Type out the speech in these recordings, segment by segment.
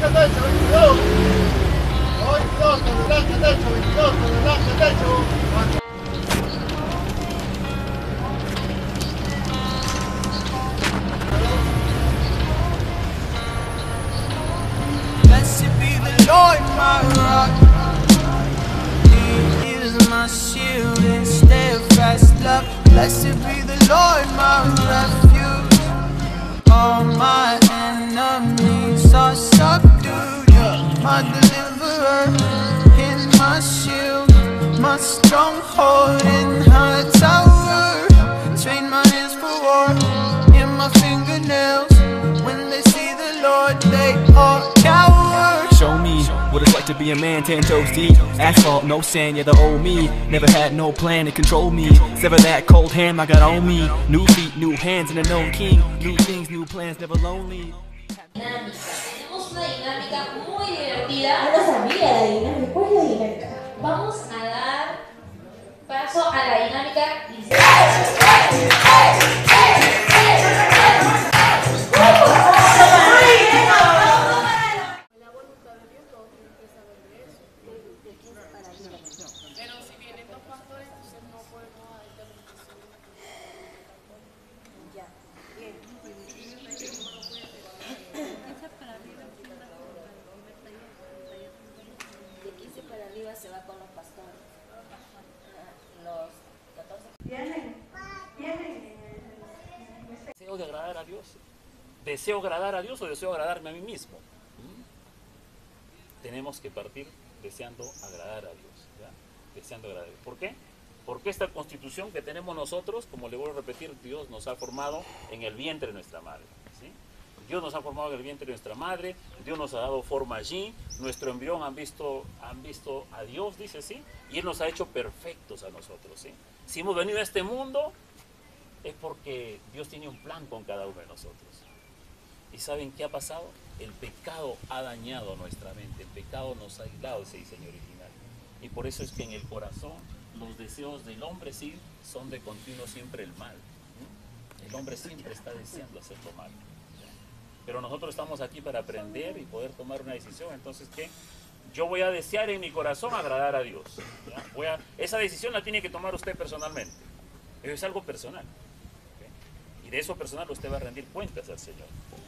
Blessed be the Lord, my rock. He is my shield and steadfast love. Blessed be the Lord, my refuge. All my enemies are subdued. My deliverer is my shield, my stronghold in high tower. Train my hands for war in my fingernails. When they see the Lord, they all cower. Show me what it's like to be a man 10 toes deep. Asphalt, no sand, yeah the old me. Never had no plan to control me. Sever that cold hand I got on me. New feet, new hands and a known king. New things, new plans, never lonely. Tenemos una dinámica muy divertida. No sabía la dinámica. ¿Cuál es la dinámica? Vamos a dar paso a la dinámica. Pero si vienen dos pastores, entonces no podemos hacer Ya, bien. De 15 para arriba se va con los pastores. Los 14. Tienen. ¿Deseo de agradar a Dios? ¿Deseo agradar a Dios o deseo agradarme a mí mismo? Tenemos que partir deseando agradar a Dios, ¿ya? Deseando agradar a Dios. ¿Por qué? Porque esta constitución que tenemos nosotros, como le vuelvo a repetir, Dios nos ha formado en el vientre de nuestra madre, ¿sí? Dios nos ha formado en el vientre de nuestra madre, Dios nos ha dado forma allí, nuestro embrión han visto a Dios, dice así, y Él nos ha hecho perfectos a nosotros, ¿sí? Si hemos venido a este mundo, es porque Dios tiene un plan con cada uno de nosotros. ¿Y saben qué ha pasado? El pecado ha dañado nuestra mente, el pecado nos ha aislado ese diseño original. Y por eso es que en el corazón los deseos del hombre sí son de continuo siempre el mal. El hombre siempre está deseando hacer lo malo. Pero nosotros estamos aquí para aprender y poder tomar una decisión. Entonces, ¿qué? Yo voy a desear en mi corazón agradar a Dios, ¿ya? Esa decisión la tiene que tomar usted personalmente. Eso es algo personal. ¿Okay? Y de eso personal usted va a rendir cuentas al Señor.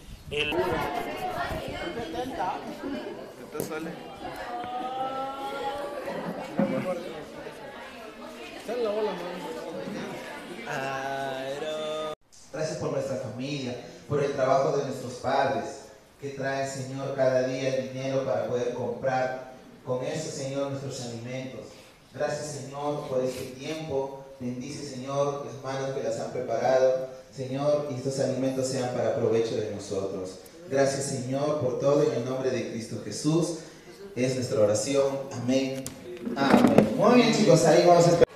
Gracias por nuestra familia, por el trabajo de nuestros padres, que traen, Señor, cada día el dinero para poder comprar con eso, Señor, nuestros alimentos. Gracias, Señor, por este tiempo. Bendice, Señor, las manos que las han preparado, Señor, y estos alimentos sean para provecho de nosotros. Gracias, Señor, por todo, en el nombre de Cristo Jesús. Es nuestra oración. Amén. Amén. Muy bien, chicos, ahí vamos a esperar.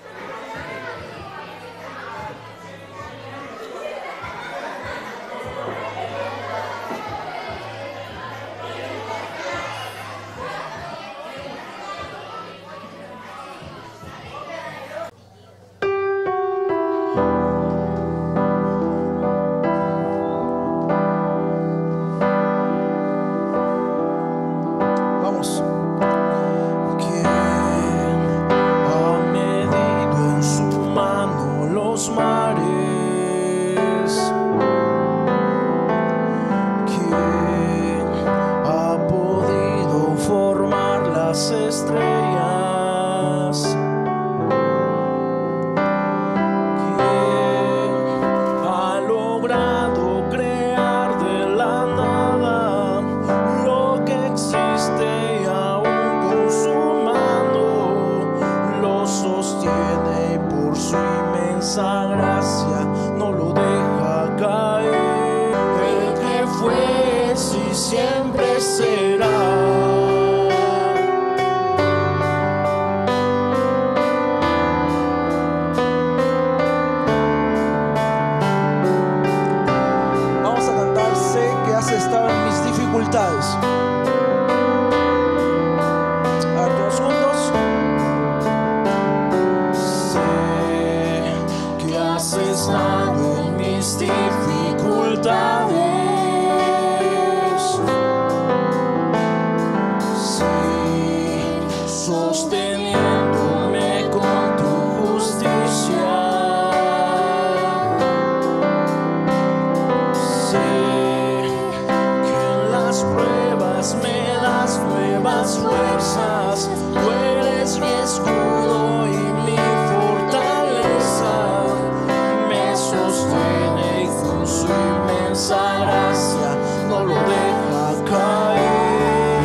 Dificultades las fuerzas, tú eres mi escudo y mi fortaleza, me sostiene y con su inmensa gracia no lo deja caer.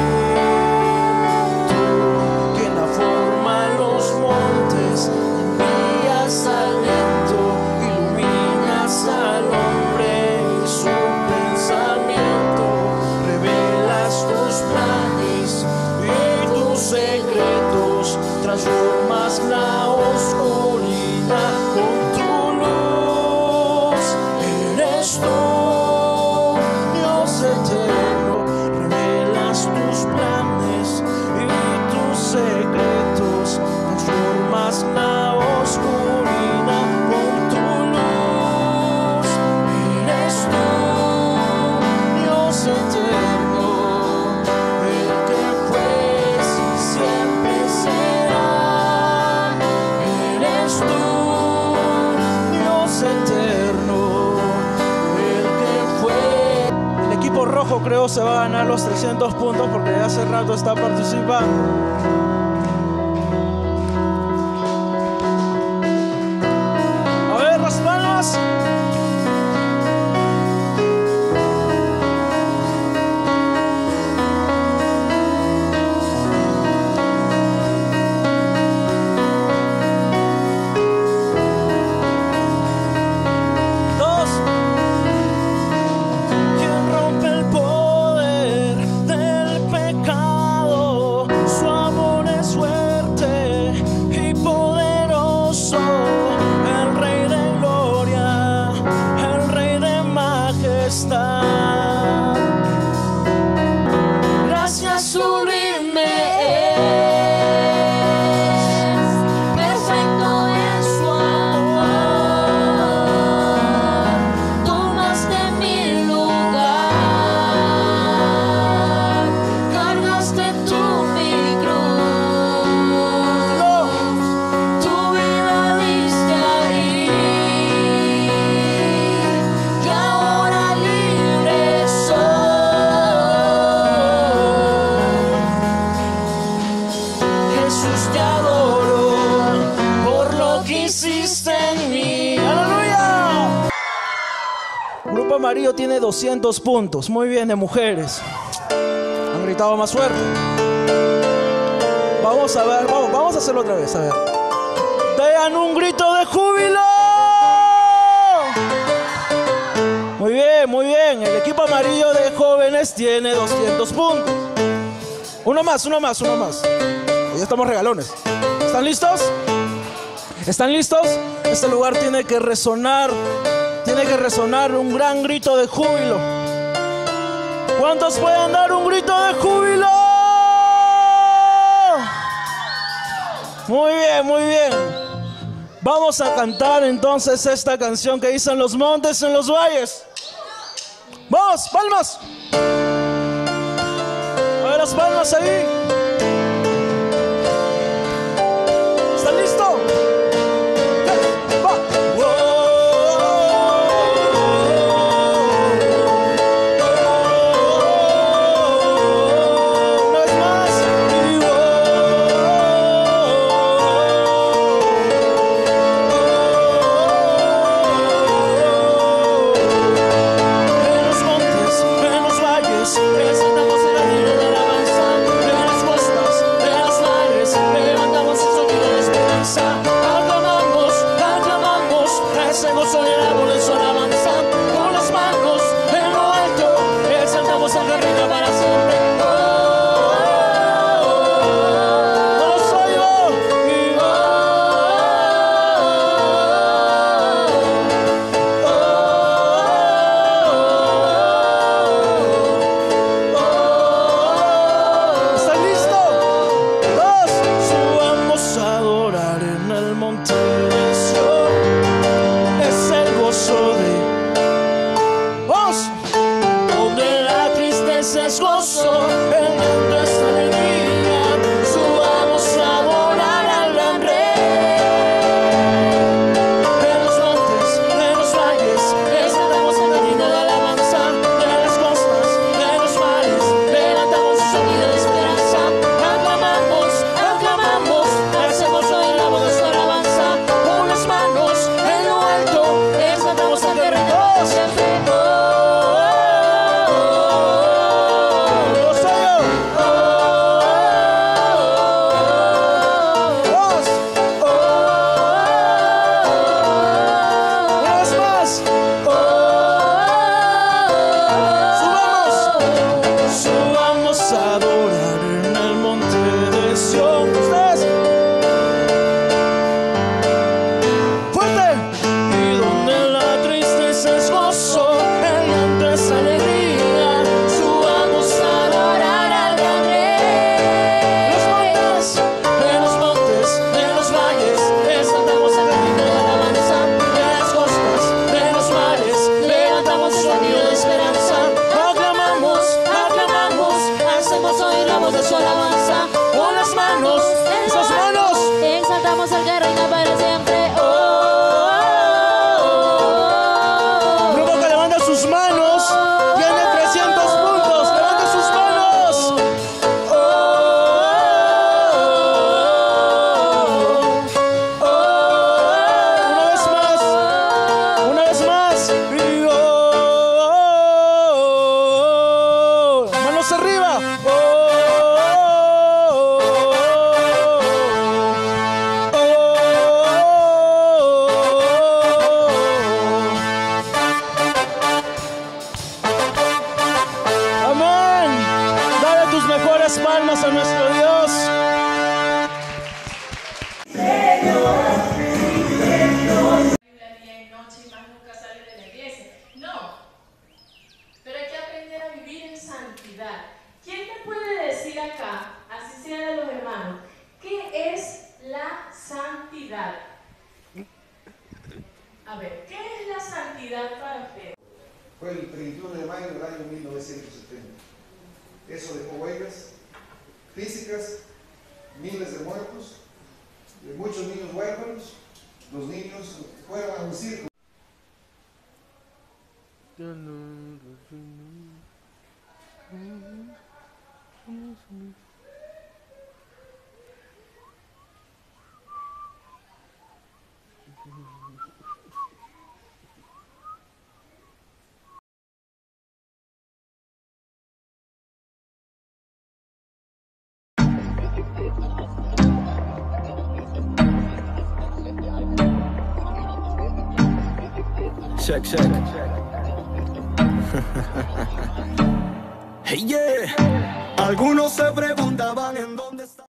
Tú, quien da forma a los montes, envías aliento, iluminas al hombre y su pensamiento, revelas tus planes y tus secretos, transformas la oscuridad con tu luz. Eres tú, Dios eterno, revelas tus planes y tus secretos, transformas la oscuridad con tu luz. Eres tú, Dios eterno, el que fue y siempre será. Eres tú, Dios eterno, el que fue. El equipo rojo creo se va a ganar los 300 puntos porque ya hace rato está participando. A ver, las palmas. Dos. Quien rompe el poder del pecado, su amor es fuerte y poderoso, el Rey de gloria, el Rey de majestad. Gracias sublime es, perfecto es su amor. Tomaste mi lugar, cargaste tú mi cruz, tu vida diste ahí, y ahora libre soy. Jesús, te adoro por lo que hiciste en mí. ¡Aleluya! Grupo Amarillo tiene 200 puntos. Muy bien, de mujeres. Han gritado más fuerte. Vamos a ver, vamos a hacerlo otra vez, a ver. ¡Den un grito de júbilo! Muy bien, muy bien. El equipo amarillo de jóvenes tiene 200 puntos. Uno más. Ya estamos regalones. ¿Están listos? ¿Están listos? Este lugar tiene que resonar un gran grito de júbilo. ¿Cuántos pueden dar un grito de júbilo? Muy bien, muy bien. Vamos a cantar entonces esta canción que dice: en los montes, en los valles. ¡Vamos, palmas! A ver las palmas ahí. ¿Están listos? ¡Va! Una vez más. En los montes, en los valles, presentamos el anhelo de alabanza. En las costas, en las mares, levantamos un sonido de esperanza. Aclamamos, ese gozo del árbol de su alabanza. Con las manos en lo alto, exaltamos al que reina para siempre. No los oigo. Y ¿están listos? Dos. Subamos a adorar en el monte de Sion. Es el gozo de vos, donde la tristeza es gozo, el llanto es alegría. Subamos a adorar al gran Rey. En los montes, en los valles, exaltamos el camino de alabanza. De las costas, de los mares, levantamos un sonido de esperanza. va. Oh, oh, oh, oh. Amén. Dale tus mejores palmas a nuestro Dios. Día y noche y más nunca sale de la iglesia. No, pero hay que aprender a vivir en santidad. ¿Quién me puede decir acá, así sea de los hermanos, qué es la santidad? A ver, ¿qué es la santidad para usted? Fue el 31 de mayo del año 1970. Eso dejó huellas físicas, miles de muertos, de muchos niños huérfanos. Los niños fueron a un circo. Check, check. Hey, yeah. Algunos se preguntaban en dónde